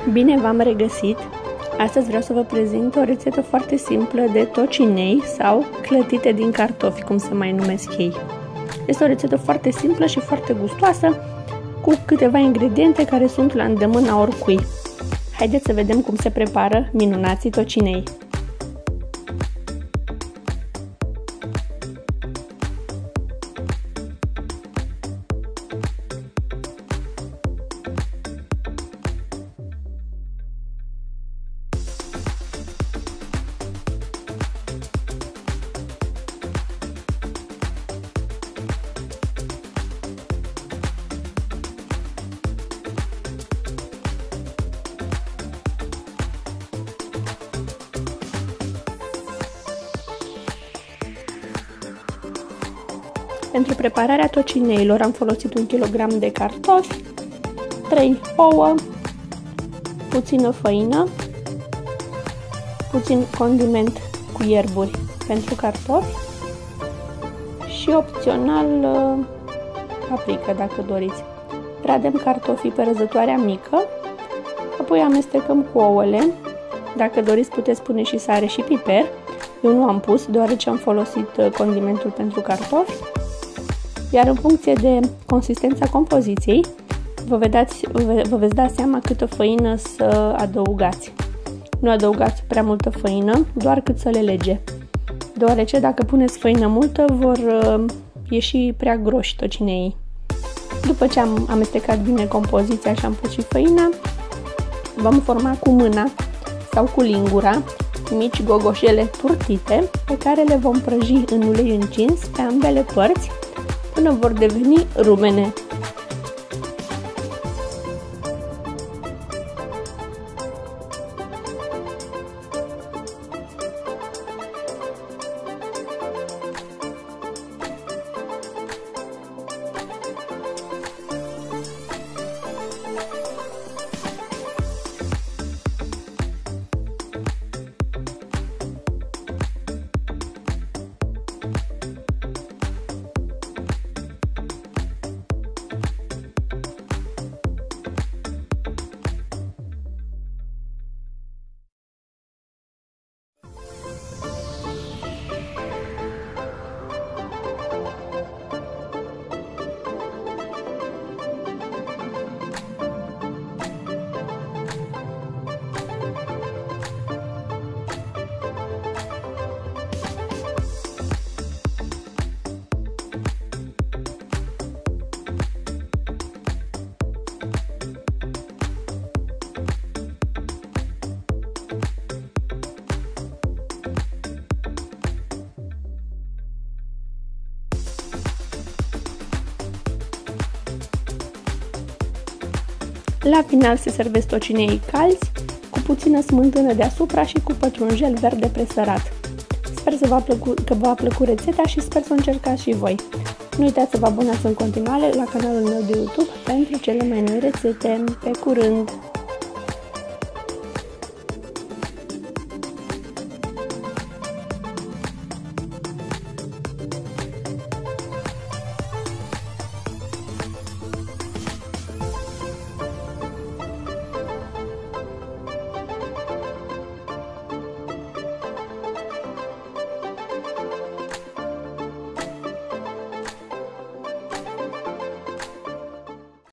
Bine v-am regăsit! Astăzi vreau să vă prezint o rețetă foarte simplă de tocinei sau clătite din cartofi, cum se mai numesc ei. Este o rețetă foarte simplă și foarte gustoasă, cu câteva ingrediente care sunt la îndemâna oricui. Haideți să vedem cum se prepară minunații tocinei. Pentru prepararea tocineilor am folosit 1 kg de cartofi, 3 ouă, puțină făină, puțin condiment cu ierburi pentru cartofi și opțional paprika dacă doriți. Radem cartofii pe răzătoarea mică, apoi amestecăm cu ouăle. Dacă doriți puteți pune și sare și piper. Eu nu am pus deoarece am folosit condimentul pentru cartofi. Iar în funcție de consistența compoziției, vă veți da seama câtă făină să adăugați. Nu adăugați prea multă făină, doar cât să le lege. Deoarece dacă puneți făină multă, vor ieși prea groși tocineii. După ce am amestecat bine compoziția și am pus și făina, vom forma cu mâna sau cu lingura mici gogoșele turtite, pe care le vom prăji în ulei încins pe ambele părți, până vor deveni rumene. La final se servesc tocinei calzi, cu puțină smântână deasupra și cu pătrunjel verde presărat. Sper că v-a plăcut rețeta și sper să o încercați și voi. Nu uitați să vă abonați în continuare la canalul meu de YouTube pentru cele mai noi rețete. Pe curând!